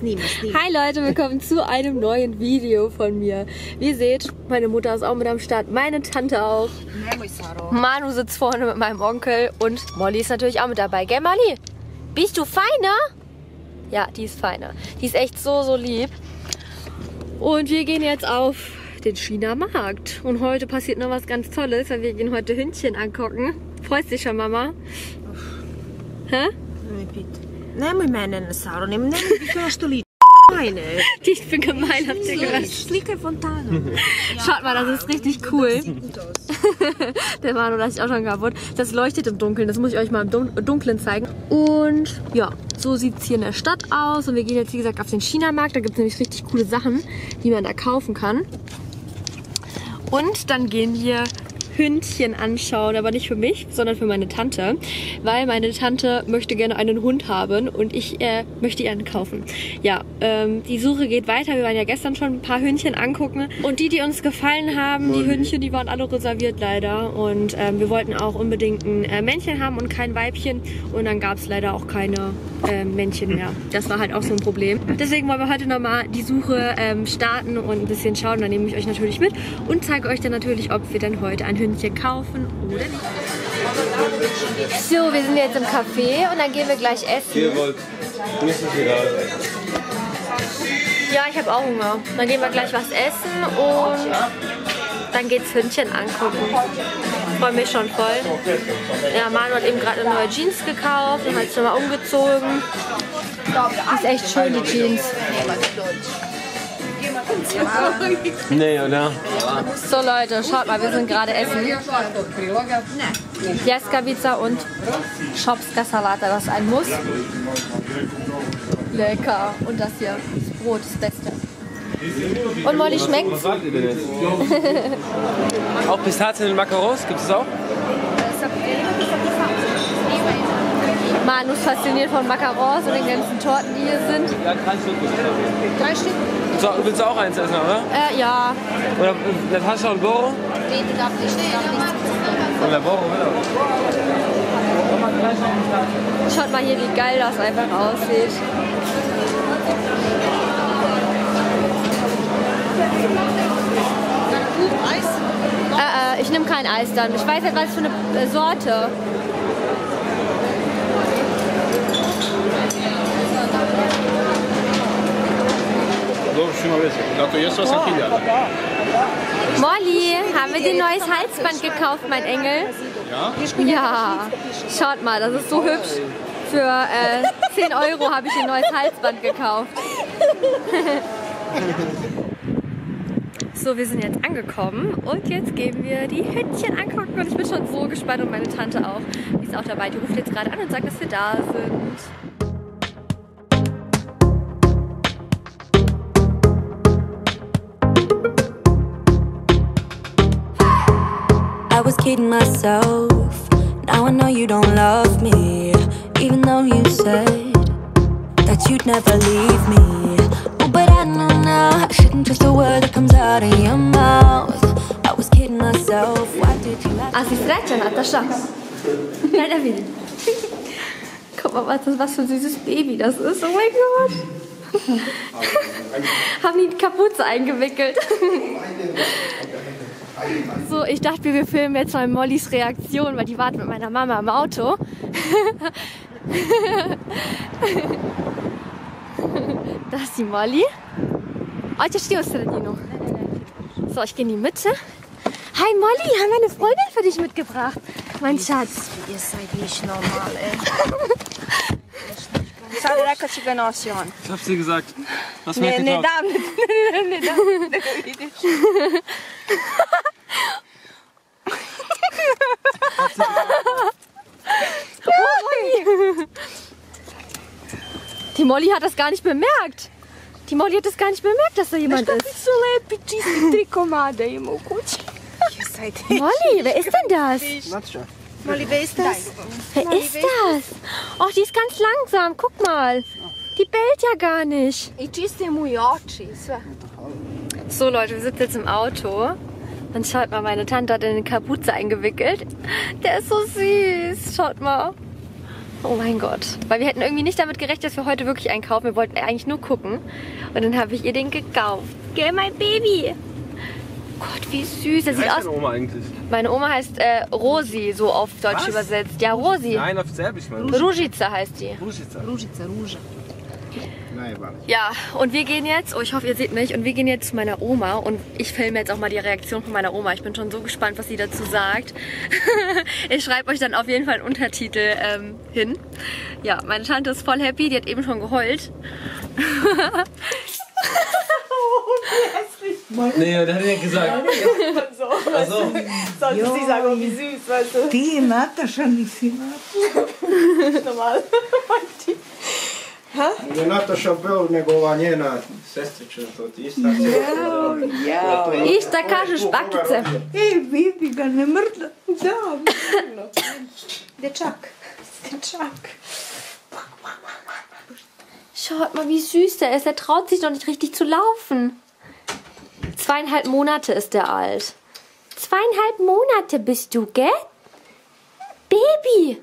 Hi Leute, willkommen zu einem neuen Video von mir. Wie ihr seht, meine Mutter ist auch mit am Start, meine Tante auch. Manu sitzt vorne mit meinem Onkel und Molly ist natürlich auch mit dabei. Gell Molly? Bist du feiner? Ja, die ist feiner. Die ist echt so lieb. Und wir gehen jetzt auf den China-Markt. Und heute passiert noch was ganz Tolles, weil wir gehen heute Hündchen angucken. Freust dich schon, Mama? Hä? Nein, wir meinen eine Sau. Nein, wie kannst du Lied? Ich bin gemein, habt ihr gehört? Schlicke Fontane. Schaut mal, das ist richtig cool. Der Manu lasse ich auch schon kaputt. Das leuchtet im Dunkeln, das muss ich euch mal im Dunkeln zeigen. Und ja, so sieht es hier in der Stadt aus. Und wir gehen jetzt, wie gesagt, auf den China-Markt. Da gibt es nämlich richtig coole Sachen, die man da kaufen kann. Und dann gehen wir Hündchen anschauen, aber nicht für mich, sondern für meine Tante, weil meine Tante möchte gerne einen Hund haben und ich möchte ihr einen kaufen. Ja, die Suche geht weiter. Wir waren ja gestern schon ein paar Hündchen angucken und die uns gefallen haben, die Hündchen, die waren alle reserviert leider und wir wollten auch unbedingt ein Männchen haben und kein Weibchen und dann gab es leider auch keine Männchen mehr. Das war halt auch so ein Problem. Deswegen wollen wir heute nochmal die Suche starten und ein bisschen schauen. Dann nehme ich euch natürlich mit und zeige euch dann natürlich, ob wir dann heute ein Hündchen kaufen oder nicht. So, wir sind jetzt im Café und dann gehen wir gleich essen. Ihr wollt. Mir ist es egal. Ja, ich habe auch Hunger. Dann gehen wir gleich was essen und dann geht's Hündchen angucken. Ich freue mich schon voll. Ja, Manu hat eben gerade eine neue Jeans gekauft und hat sich nochmal umgezogen. Die ist echt schön, die Jeans. Nee, oder? So Leute, schaut mal, wir sind gerade essen. Jaskavica und Schopska Salata, das ist ein Muss. Lecker. Und das hier, das Brot, das Beste. Und Molly, schmeckt's? Was sagt ihr denn jetzt? Auch Pistazien in Macarons, gibt es auch? Manu ist fasziniert von Macarons und den ganzen Torten, die hier sind. Ja, 3 Stück. 3 Stück? So, willst du auch eins essen, oder? Ja. Oder Natascha und Boro? Nee, die darf nicht. Oder Boro, oder? Schaut mal hier, wie geil das einfach aussieht. Eis? Ich nehme kein Eis dann. Ich weiß nicht, was für eine Sorte. Molly, haben wir dir ein neues Halsband gekauft, mein Engel? Ja? Ja. Schaut mal, das ist so hübsch. Für 10 Euro habe ich ein neues Halsband gekauft. So, wir sind jetzt angekommen und jetzt gehen wir die Hündchen angucken und ich bin schon so gespannt und meine Tante auch. Die ist auch dabei, die ruft jetzt gerade an und sagt, dass wir da sind. I was kidding myself. Now I know you don't love me, even though you said that you'd never leave me. Oh, but I know now I shouldn't trust a word that comes out of your mouth. I was kidding myself. Why did you have A si sreća, Natascha? Nein, da will. Guck mal, was für ein süßes Baby das ist. Oh mein Gott. Haben die Kapuze eingewickelt. So, ich dachte, wir filmen jetzt mal Mollys Reaktion, weil die wartet mit meiner Mama im Auto. Da ist die Molly. Oh, jetzt steht noch. So, ich gehe in die Mitte. Hi Molly, haben wir eine Freundin für dich mitgebracht. Mein Schatz. Ihr seid nicht normal, ey. Ich hab's dir gesagt. Was Ne, möchtest ne, du? Die Molly hat das gar nicht bemerkt. Die Molly hat das gar nicht bemerkt, dass da jemand ist. Molly, wer ist denn das? Molly, wer ist das? Wer ist das? Oh, die ist ganz langsam. Guck mal. Die bellt ja gar nicht. So Leute, wir sitzen jetzt im Auto. Und schaut mal, meine Tante hat eine Kapuze eingewickelt. Der ist so süß. Schaut mal. Oh mein Gott. Weil wir hätten irgendwie nicht damit gerechnet, dass wir heute wirklich einkaufen. Wir wollten eigentlich nur gucken. Und dann habe ich ihr den gekauft. Gell, mein Baby? Gott, wie süß. Das Wie sieht heißt aus. deine Oma eigentlich? Meine Oma heißt Rosi, so auf Deutsch Was? übersetzt. Ja, Rosi. Nein, auf Serbisch, Mann. Ružica heißt die. Ružica. Ružica, Ruža. Ja, und wir gehen jetzt, oh ich hoffe ihr seht mich, und wir gehen jetzt zu meiner Oma und ich filme jetzt auch mal die Reaktion von meiner Oma. Ich bin schon so gespannt, was sie dazu sagt. Ich schreibe euch dann auf jeden Fall einen Untertitel hin. Ja, meine Tante ist voll happy, die hat eben schon geheult. Nee, der hat ja gesagt. Also, Sollte sie sagen, oh, wie süß, weißt du? Ti, Nataša, nisi Normal. Je Nataša Bel, njegova njena sestrična, to ti ista. Ista kažeš bakice. Ej, vidi ga, ne mrda. Da, Dečak. Dečak. Schaut mal, wie süß der ist. Der traut sich noch nicht richtig zu laufen. 2,5 Monate ist der alt. 2,5 Monate bist du, gell? Baby!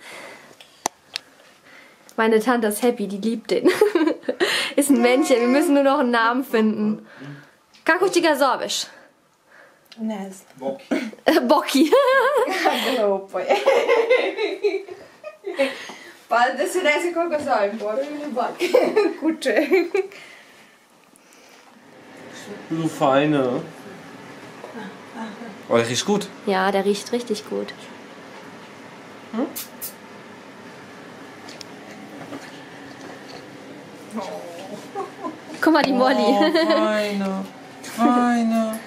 Meine Tante ist happy, die liebt den. Ist ein Männchen, wir müssen nur noch einen Namen finden. Kako ti ga zoveš? Ne znam. Boki. Glupo je. Pa da se ne zna koga zovem, Boru ili Baki. Kuće. du Feine. Oh, der riecht gut. Ja, der riecht richtig gut. Guck mal, die Molly. Feine. Feine.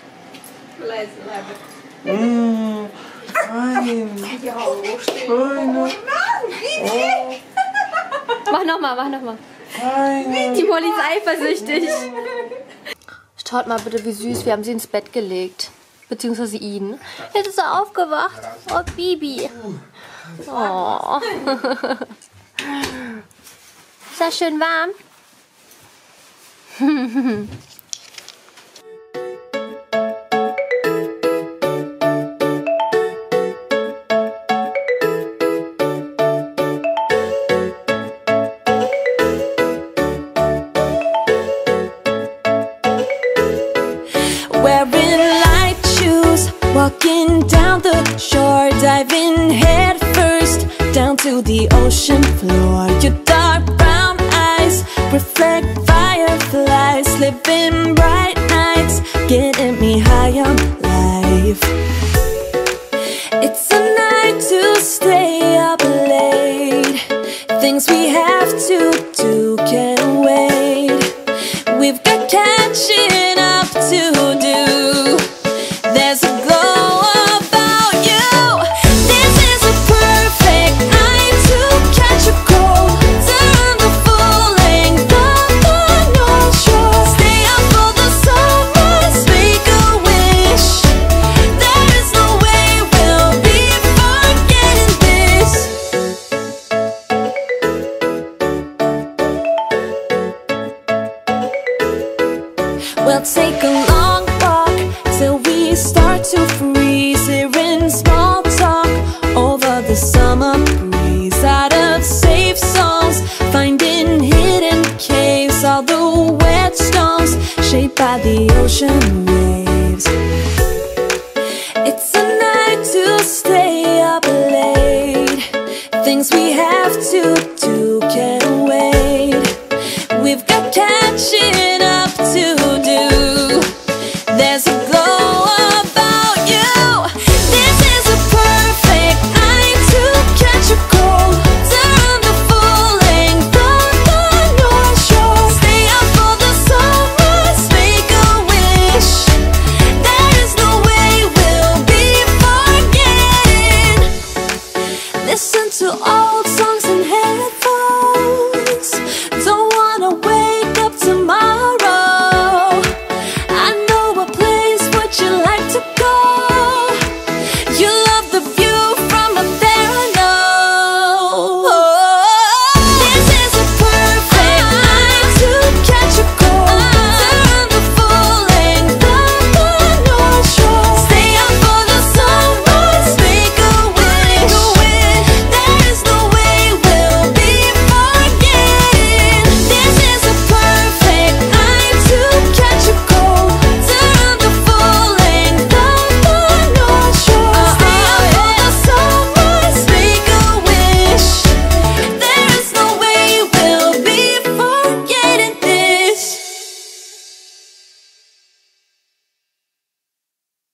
Fein. Feine. Mach nochmal, mach nochmal. Feine. Die Molly ist eifersüchtig. Schaut mal bitte, wie süß. Wir haben sie ins Bett gelegt. Beziehungsweise ihn. Jetzt ist er aufgewacht. Oh, Bibi. Oh. Ist das schön warm? Walking down the shore, diving head first down to the ocean floor. Your dark brown eyes reflect fireflies, living bright nights, getting me high on life. It's a night to stay up late. Things we have to do can't wait. We've got catching up to do. There's a glow about you. This is a perfect night to catch a cold. Turn the full length of the North Shore. Stay up for the sunrise, make a wish. There is no way we'll be forgetting this. We'll take a long walk till we start to freeze. Hearing small talk over the summer breeze. Out of safe songs, finding hidden caves. All the wet stones shaped by the ocean waves.